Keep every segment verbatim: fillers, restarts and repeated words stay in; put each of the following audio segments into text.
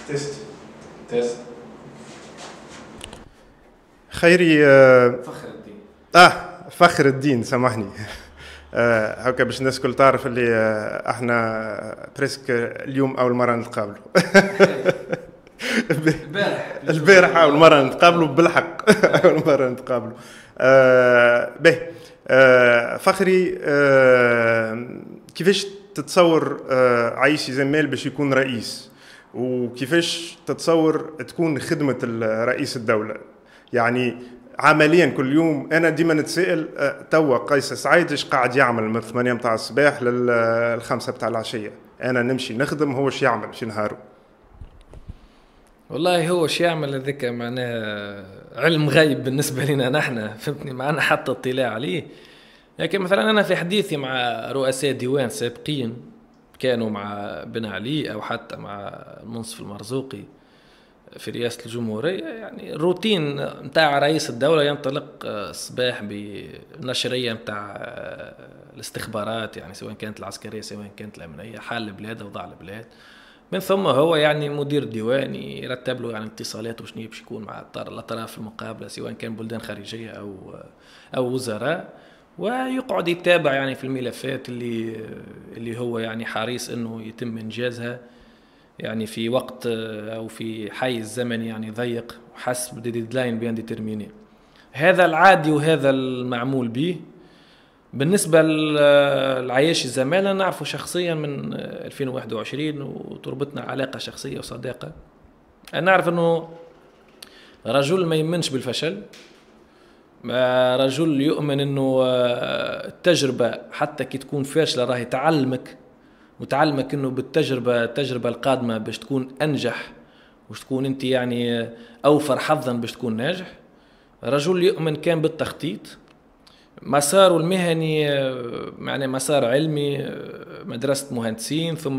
تيست. تيست. خيري. آه فخر الدين. اه فخر الدين، سامحني. آه هكا باش الناس الكل تعرف اللي آه احنا بريسك اليوم اول مره نتقابلوا. البارح البارح اول مره نتقابلوا بالحق. اول مره نتقابلوا. آه به آه فخري، آه كيفاش تتصور آه عايشي زمال باش يكون رئيس، وكيفاش تتصور تكون خدمه رئيس الدوله؟ يعني عمليا كل يوم انا ديما نتسائل، توا قيس سعيد ايش قاعد يعمل من ثمانية متاع الصباح للخمسة متاع العشيه؟ انا نمشي نخدم، هو ايش يعمل في نهاره؟ والله هو شو يعمل هذاك معناها علم غيب بالنسبه لنا نحن، فهمتني، معنا حتى اطلاع عليه. لكن مثلا انا في حديثي مع رؤساء ديوان سابقين كانوا مع بن علي او حتى مع المنصف المرزوقي في رئاسة الجمهورية، يعني الروتين متاع رئيس الدولة ينطلق الصباح بنشرية متاع الاستخبارات، يعني سواء كانت العسكرية سواء كانت الأمنية، حال البلاد أوضاع البلاد. من ثم هو يعني مدير ديواني يرتب له يعني اتصالات وشنو باش يكون مع الأطراف المقابلة سواء كان بلدان خارجية أو أو وزراء، ويقعد يتابع يعني في الملفات اللي اللي هو يعني حريص إنه يتم إنجازها يعني في وقت أو في حيز زمني يعني ضيق وحسب ديدلاين بيان ديترميني. هذا العادي وهذا المعمول به. بالنسبة للعياشي زمالا نعرفه شخصيا من ألفين وواحد وعشرين وتربطنا علاقة شخصية وصداقة. أنا نعرف أنه رجل ما يمنش بالفشل، رجل يؤمن أنه التجربة حتى كي تكون فاشلة راهي تعلمك، وتعلمك انه بالتجربه التجربه القادمه باش تكون انجح، وش تكون انت يعني اوفر حظا باش تكون ناجح. رجل يؤمن كان بالتخطيط، مساره المهني يعني مسار علمي، مدرسه مهندسين، ثم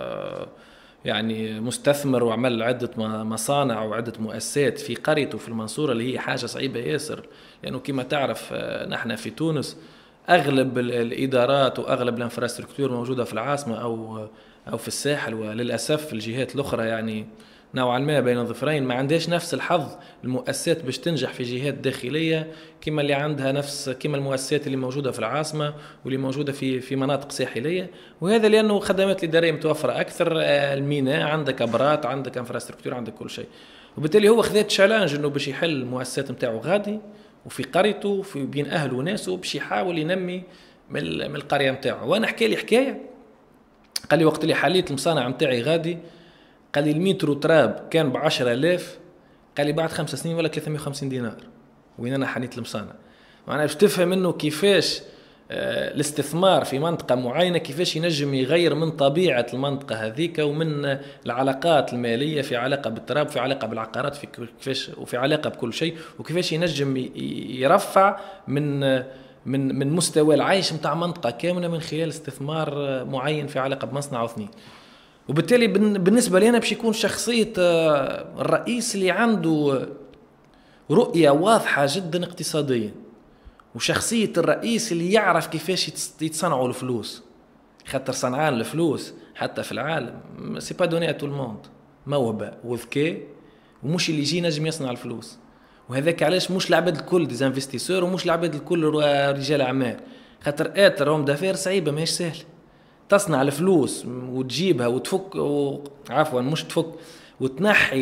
يعني مستثمر وعمل عده مصانع وعده مؤسسات في قريته في المنصوره اللي هي حاجه صعيبه ياسر، لانه كما تعرف نحن في تونس اغلب الادارات واغلب الانفراستركتور موجوده في العاصمه او او في الساحل، وللاسف الجهات الاخرى يعني نوعا ما بين الظفرين ما عندهاش نفس الحظ المؤسسات باش تنجح في جهات داخليه كما اللي عندها نفس كما المؤسسات اللي موجوده في العاصمه واللي موجوده في في مناطق ساحليه. وهذا لانه خدمات الاداريه متوفره اكثر، الميناء عندك ابراج عندك انفراستركتور عندك كل شيء، وبالتالي هو خذ تشالنج انه باش يحل المؤسسات نتاعو غادي وفي قريته في بين اهله وناسه باش يحاول ينمي من القريه نتاعو. وانا حكى لي حكايه، قال لي وقت اللي حليت المصانع نتاعي غادي، قال لي المترو تراب كان ب عشرة آلاف، قال لي بعد خمس سنين ولا ثلاثمائة وخمسين دينار، وين انا حنيت المصانع. معناها باش تفهم انه كيفاش آه الاستثمار في منطقه معينه كيفاش ينجم يغير من طبيعه المنطقه هذيك ومن العلاقات الماليه في علاقه بالتراب في علاقه بالعقارات في كيفاش وفي علاقه بكل شيء، وكيفاش ينجم يرفع من من من مستوى العيش نتاع منطقه كامله من خلال استثمار معين في علاقه بمصنع او اثنين. وبالتالي بالنسبة لي أنا باش يكون شخصية الرئيس اللي عنده رؤية واضحة جدا اقتصاديا، وشخصية الرئيس اللي يعرف كيفاش يتصنعوا الفلوس، خاطر صنعان الفلوس حتى في العالم سي با دوني ا تو الموند، موهبة وذكاء، ومش اللي يجي نجم يصنع الفلوس. وهذاك علاش مش العباد الكل ديزانفستيسور ومش العباد الكل رجال أعمال، خاطر آتر روم دافير صعيبة ماهيش سهل تصنع الفلوس وتجيبها وتفك و... عفوا مش تفك وتنحي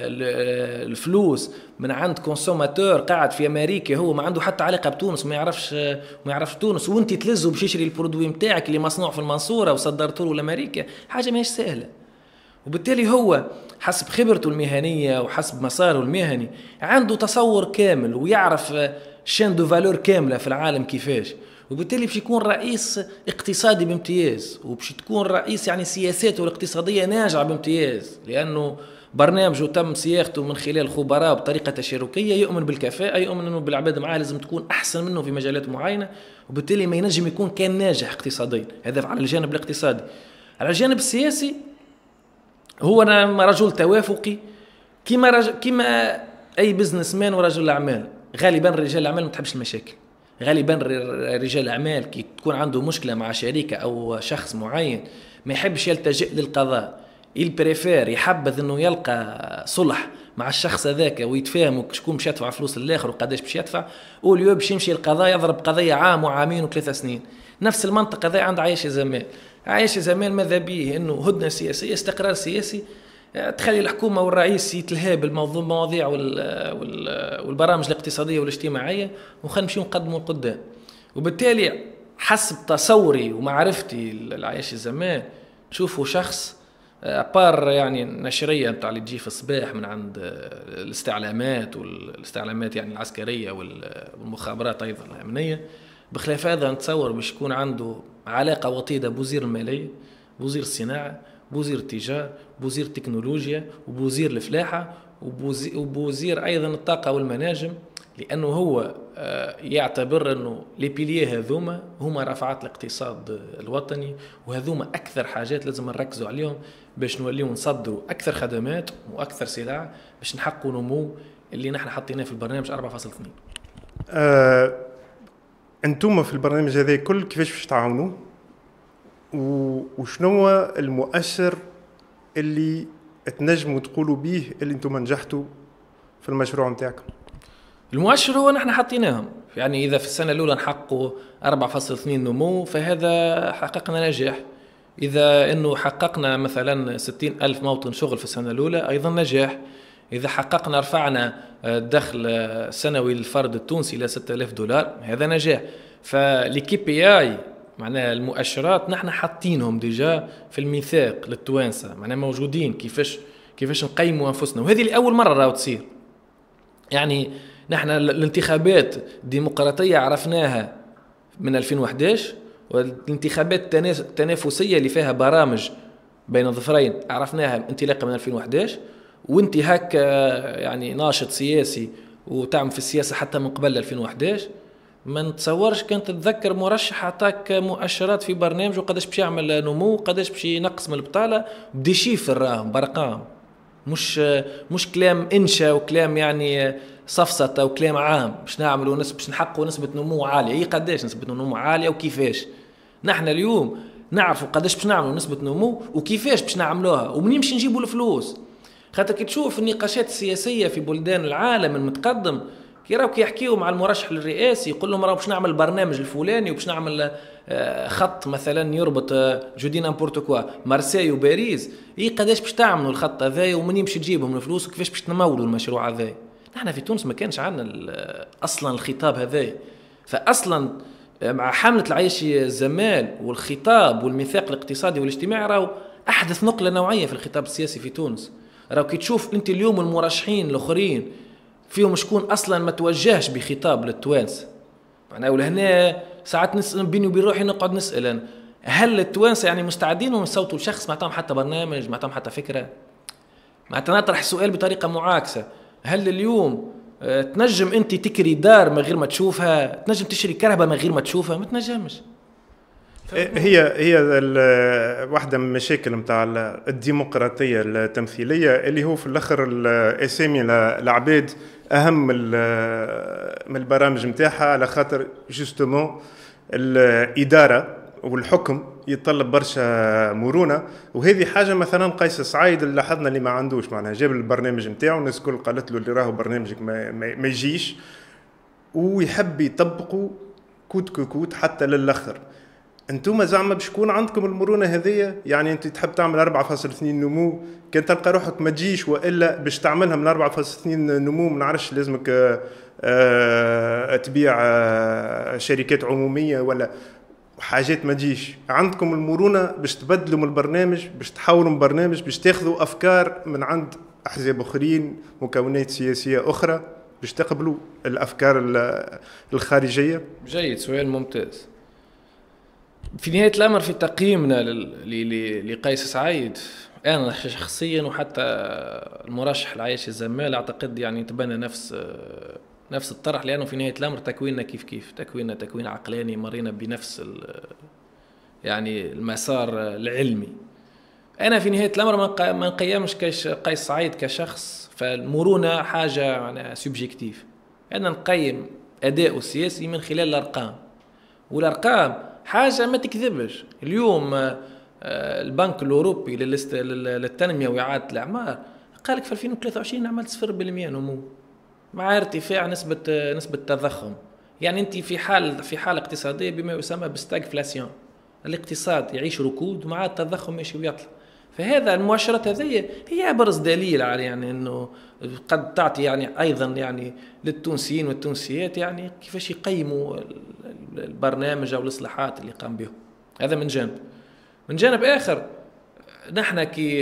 الفلوس من عند كونسوماتور قاعد في امريكا هو ما عنده حتى علاقه بتونس، ما يعرفش ما يعرفش تونس، وانت تلزه باش يشري البرودوي نتاعك اللي مصنوع في المنصوره وصدرته له لامريكا، حاجه ماهيش سهله. وبالتالي هو حسب خبرته المهنيه وحسب مساره المهني عنده تصور كامل ويعرف شان دو فالور كامله في العالم كيفاش، وبالتالي باش يكون رئيس اقتصادي بامتياز، وباش تكون رئيس يعني سياساته الاقتصادية ناجعة بامتياز، لأنه برنامجه تم صياغته من خلال خبراء بطريقة تشاركية، يؤمن بالكفاءة، يؤمن أنه بالعباد معاه لازم تكون أحسن منه في مجالات معينة، وبالتالي ما ينجم يكون كان ناجح اقتصاديا. هذا على الجانب الاقتصادي. على الجانب السياسي هو أنا رجل توافقي كما رجل كما أي بزنس مان ورجل أعمال. غالبا رجال الأعمال ما تحبش المشاكل، غالبا رجال الأعمال كي تكون عنده مشكلة مع شركة أو شخص معين ما يحبش يلتجئ للقضاء، البريفير يحبذ انه يلقى صلح مع الشخص هذاك ويتفاهموا شكون باش يدفع فلوس الاخر وقداش باش يدفع، واليوم باش يمشي القضاء يضرب قضيه عام وعامين وثلاثة سنين. نفس المنطقه هذا عند عايشه زمان. عايشه زمان ماذا بيه؟ انه هدنه سياسيه، استقرار سياسي، تخلي الحكومه والرئيس يتلهى بالموضوع المواضيع والبرامج الاقتصاديه والاجتماعيه وخلينا نمشيو نقدموا قدام. وبالتالي حسب تصوري ومعرفتي العايشه زمان تشوفوا شخص أبار يعني نشرية نتاع اللي تجي في الصباح من عند الاستعلامات والاستعلامات يعني العسكرية والمخابرات أيضا الأمنية، بخلاف هذا نتصور باش يكون عنده علاقة وطيدة بوزير المالية، بوزير الصناعة، بوزير التجارة، بوزير التكنولوجيا، وبوزير الفلاحة، وبوزير أيضا الطاقة والمناجم، لأنه هو يعتبر أنه لي بيليه هذوما هما رفعات الاقتصاد الوطني، وهذوما أكثر حاجات لازم نركزوا عليهم باش نوليو نصدروا أكثر خدمات وأكثر سلع باش نحققوا نمو اللي نحن حطيناه في البرنامج أربعة فاصلة اثنين. أه، أنتم في البرنامج هذا كل كيفاش باش تعاونوا، وشنو المؤشر اللي تنجموا تقولوا به اللي أنتم نجحتوا في المشروع متاعكم؟ المؤشر هو نحن حطيناهم، يعني إذا في السنة الأولى نحققوا أربعة فاصلة اثنين نمو فهذا حققنا نجاح. إذا أنه حققنا مثلا ستين ألف موطن شغل في السنة الأولى أيضا نجاح. إذا حققنا رفعنا الدخل السنوي للفرد التونسي إلى ستة آلاف دولار هذا نجاح. فالكي بي آي معناها المؤشرات نحن حاطينهم ديجا في الميثاق للتوانسة، معناها موجودين كيفاش كيفاش نقيموا أنفسنا، وهذه لأول مرة راهو تصير. يعني نحن الانتخابات الديمقراطية عرفناها من ألفين وإحدى عشر، والانتخابات التنافسية اللي فيها برامج بين الظفرين عرفناها انطلاقا من ألفين وإحدى عشر. وانت هكا يعني ناشط سياسي وتعمل في السياسة حتى من قبل ألفين وإحدى عشر، ما نتصورش كانت تتذكر مرشح عطاك مؤشرات في برنامج وقداش باش يعمل نمو وقداش باش ينقص من البطالة بدي شيفر راهم برقام، مش مش كلام انشا وكلام يعني صفصة او كلام عام باش نعملوا نسبة باش نحققوا نسبة نمو عالية. هي قداش نسبة نمو عالية وكيفاش؟ نحن اليوم نعرفوا قداش باش نعملوا نسبة نمو وكيفاش باش نعملوها ومنين باش نجيبوا الفلوس. خاطر كي تشوف النقاشات السياسية في بلدان العالم المتقدم كي راهو كيحكيوا مع المرشح الرئاسي يقول لهم راهو باش نعمل البرنامج الفلاني وباش نعمل خط مثلا يربط جودي نامبورتو كوا مارسيل وباريس، هي قداش باش تعملوا الخط هذا ومنين باش تجيبهم الفلوس وكيفاش باش تمولوا المشروع هذا. نحن في تونس ما كانش عندنا اصلا الخطاب هذا. فاصلا مع حملة العيش الزمان والخطاب والميثاق الاقتصادي والاجتماعي راهو احدث نقلة نوعية في الخطاب السياسي في تونس. راهو كي تشوف انت اليوم المرشحين الاخرين فيهم شكون اصلا ما توجهش بخطاب للتوانسه، معناها ولهنا ساعات نسال بيني وبين روحي نقعد نسال هل التوانسه يعني مستعدين ونصوتوا لشخص ما عطاهم حتى برنامج ما عطاهم حتى فكره؟ معناتها نطرح السؤال بطريقه معاكسه، هل اليوم تنجم انت تكري دار من غير ما تشوفها؟ تنجم تشري كهرباء من غير ما تشوفها؟ ما تنجمش. هي هي واحدة من المشاكل متاع الديمقراطية التمثيلية اللي هو في الآخر الأسامي العباد أهم من البرامج متاعها، على خاطر جوستومون الإدارة والحكم يتطلب برشا مرونة. وهذه حاجة مثلا قيس سعيد اللي لاحظنا اللي ما عندوش، معناها جاب البرنامج متاعه والناس كل قالت له اللي راهو برنامجك ما, ما يجيش، ويحب يطبقوا كوت كوت حتى للآخر. انتم زعما باش يكون عندكم المرونه هذية؟ يعني انت تحب تعمل أربعة فاصلة اثنين نمو كان تلقى روحك ما تجيش، والا باش تعملها من أربعة فاصلة اثنين نمو ما نعرفش لازمك آآ آآ تبيع آآ شركات عموميه ولا حاجات ما تجيش. عندكم المرونه باش تبدلوا من البرنامج، باش تحولوا من برنامج، باش تاخذوا افكار من عند احزاب اخرين مكونات سياسيه اخرى باش تقبلوا الافكار الخارجيه. جيد، سؤال ممتاز. في نهاية الأمر في تقييمنا لقيس سعيد أنا شخصيا وحتى المرشح العايش الزمال أعتقد يعني تبنى نفس نفس الطرح، لأنه في نهاية الأمر تكويننا كيف كيف تكويننا تكوين عقلاني، مرينا بنفس يعني المسار العلمي. أنا في نهاية الأمر ما نقيمش قيس سعيد كشخص، فالمرونة حاجة يعني سوبجيكتيف. أنا نقيم أداؤه السياسي من خلال الأرقام، والأرقام حاجة ما تكذبش. اليوم البنك الاوروبي للتنميه واعاده الاعمار قال لك في ألفين وثلاثة وعشرين عملت صفر بالمئة نمو مع ارتفاع نسبه نسبه التضخم. يعني انت في حال في حاله اقتصاديه بما يسمى بالستاغفلاسيون، الاقتصاد يعيش ركود مع التضخم ماشي ويطلع. فهذا المؤشرات هذه هي ابرز دليل على يعني انه قد تعطي يعني ايضا يعني للتونسيين والتونسيات يعني كيفاش يقيموا البرنامج او الاصلاحات اللي قام بهم. هذا من جانب. من جانب اخر نحن كي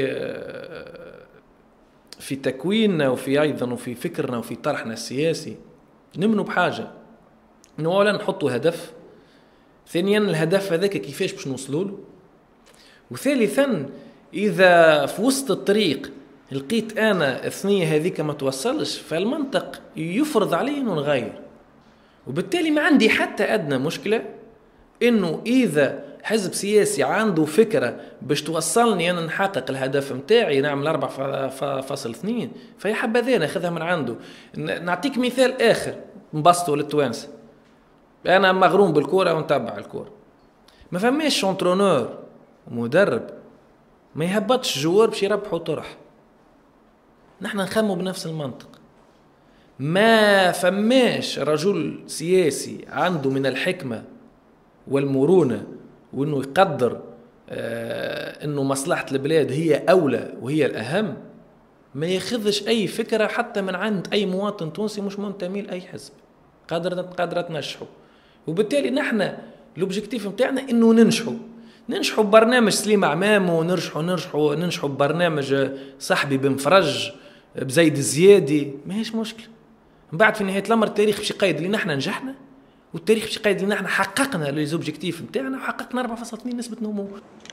في تكويننا وفي ايضا وفي فكرنا وفي طرحنا السياسي نمنوا بحاجه انه اولا نحطوا هدف، ثانيا الهدف هذاك كيفاش باش نوصلوا له، وثالثا اذا في وسط الطريق لقيت انا الثنيه هذيك ما توصلش فالمنطق يفرض علي انه نغير. وبالتالي ما عندي حتى ادنى مشكله انه اذا حزب سياسي عنده فكره باش توصلني انا نحقق الهدف نتاعي نعمل أربعة فاصلة اثنين فيا حبذا ناخذها من عنده. نعطيك مثال اخر نبسطه للتوانسه، انا مغروم بالكوره ونتبع الكوره، ما فماش انترونور ومدرب ما يهبطش جوار باش يربحوا طرح. نحن نخمو بنفس المنطق، ما فماش رجل سياسي عنده من الحكمه والمرونه وانه يقدر آه انه مصلحه البلاد هي اولى وهي الاهم ما ياخذش اي فكره حتى من عند اي مواطن تونسي مش منتمي لاي حزب قادره قادره تنجحوا. وبالتالي نحن الاوبجيكتيف نتاعنا انه ننجحوا ننجحوا ببرنامج سليم عمام، وننجحوا ننجحوا ننجحوا ببرنامج صاحبي بمفرج بزيد الزيادي، ما هيش مشكله. من بعد في نهايه الامر التاريخ باش يقيد اللي نحن نجحنا، والتاريخ باش يقيد اللي نحن حققنا لي زوبجيكتيف نتاعنا وحققنا أربعة فاصلة اثنين نسبه نمو.